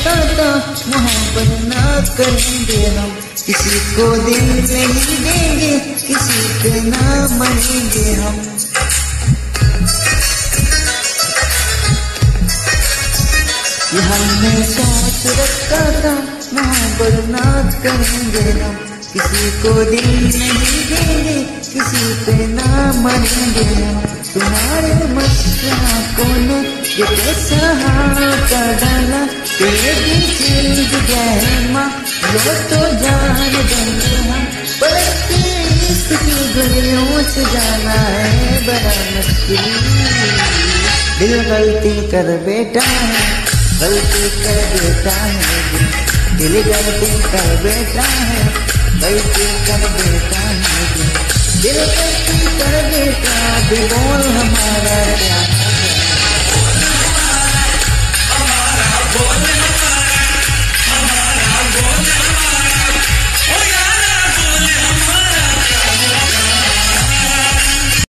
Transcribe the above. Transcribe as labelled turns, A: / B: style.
A: रहता था मोहब्बत ना करेंगे हम, किसी को दिल नहीं देंगे, किसी पे ना मरेंगे हम। ये हमने सोच रखा था मोहब्बत ना करेंगे हम, किसी को दिल नहीं देंगे, किसी पे ना मरेंगे हम। तुम्हारे मस्त आँखों ने ये कैसा हाथ डाला, तेरी चीज गए माँ लो तो जान देंगे हम, पर इसकी गलियों से जाना है बड़ा मुश्किल। दिल गलती कर बेटा है, गलती कर बेटा है, दिल गलती कर बेटा है, गलती कर बेटा है, दिल गलती कर बेटा, बोल हमारा